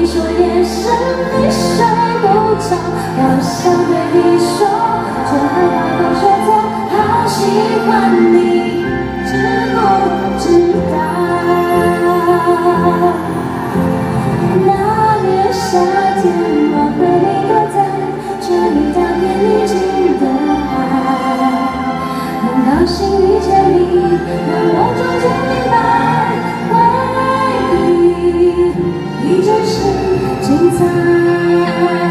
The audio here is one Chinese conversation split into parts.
说夜深你睡不着，好想对你说，却害怕都说错，好喜欢你，知不知道？那年夏天，我和你躲在这里大片宁静的海，很高兴遇见你，让我终究明白，回忆依旧是精彩。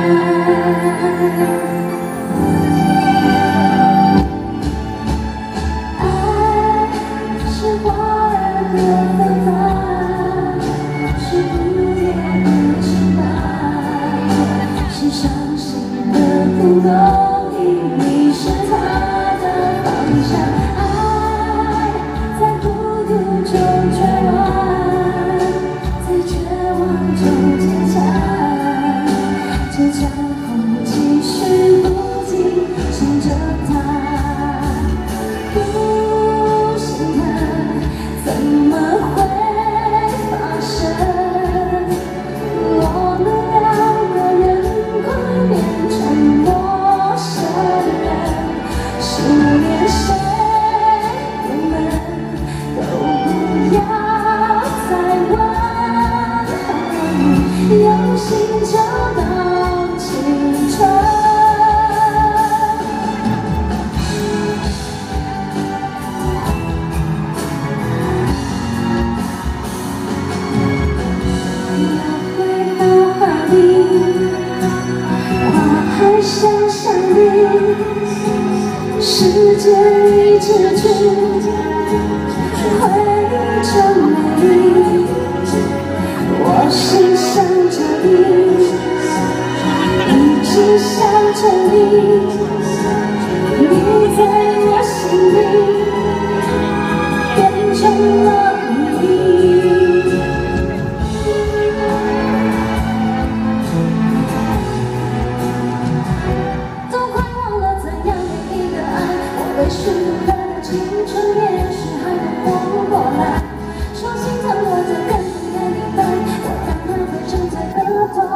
爱是花儿的芬芳，是蝴蝶的翅膀，是伤心的风都因你是它的方向。爱在孤独中绝望，在绝望中坚强，这场空继续不停想着它。不心疼怎么会发生？我们两个人快变成陌生人。10年谁我们都不要再问，用心就到青春。要回到哪里？花还想想你，时间一直去，回忆真美丽。我心想着你，一直想着你，你在我心里变成了你。都快忘了怎样的一个爱，我被虚度了的青春，也许还能活过来。说心疼我的人应该明白，我当然会沉醉的痛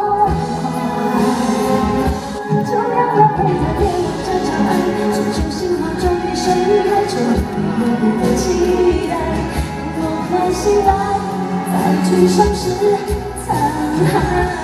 快。就让我陪着别人这场爱，追逐心花终于盛开，这无比的期待。等我们醒来，再去收拾残骸。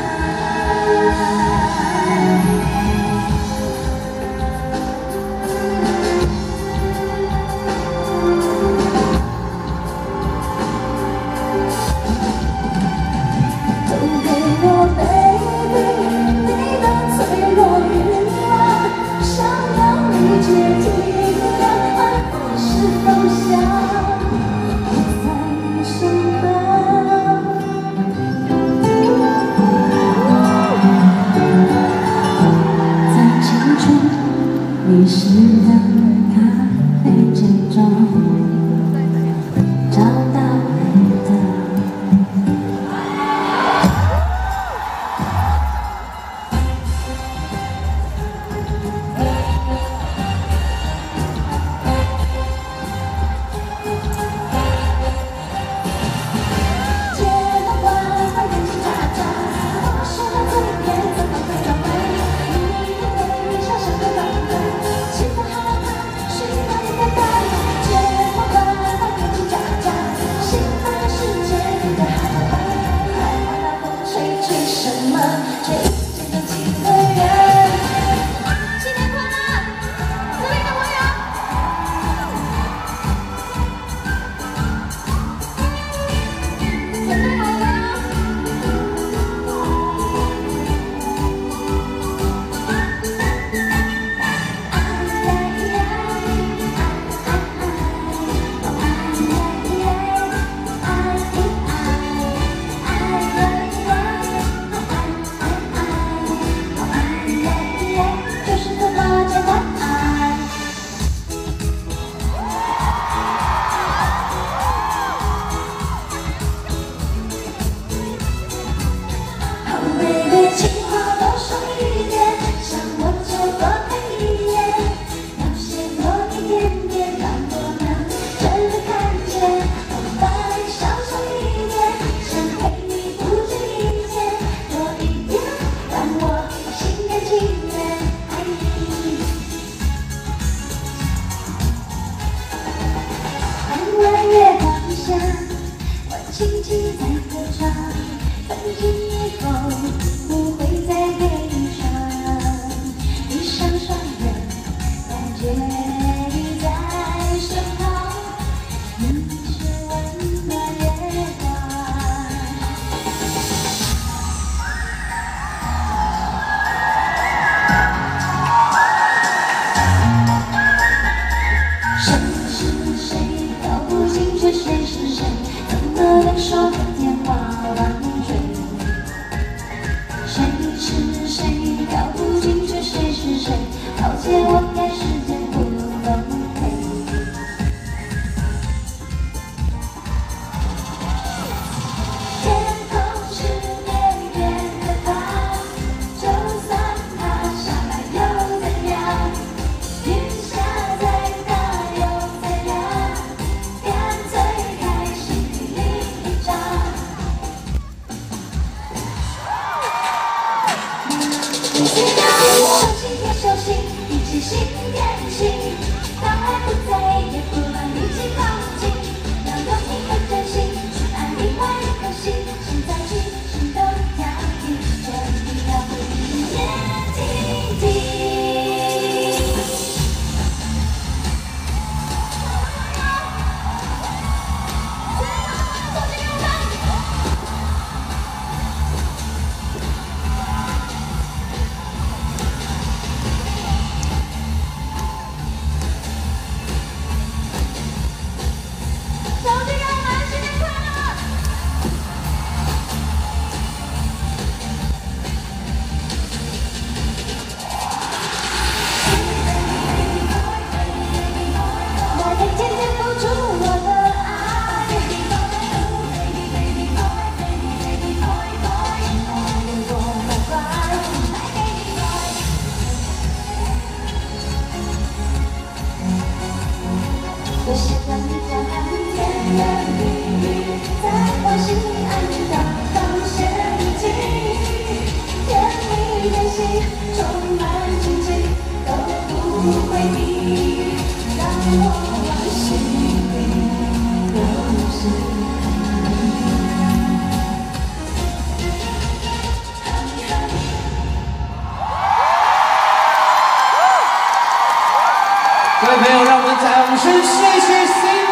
手心贴手心，一起心连心，当爱不在，也不能一起靠近。要有一颗真心，去爱另外一颗心，心在一起，心都要一，这一定要不一言听听。我喜欢你这样甜言蜜语，在我心里安静的当陷阱，甜蜜的心充满惊喜，都不回避，让我往心里流失。 各位朋友，让我们掌声谢谢 C。